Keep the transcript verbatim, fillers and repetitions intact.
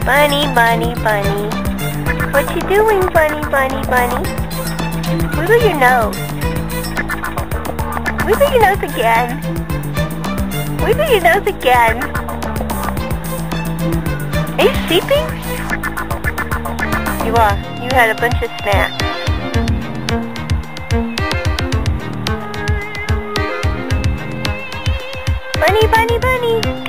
Bunny, bunny, bunny. What you doing, bunny, bunny, bunny? Wiggle your nose. Wiggle your nose again. Wiggle your nose again. Are you sleeping? You are. You had a bunch of snacks. Bunny, bunny, bunny.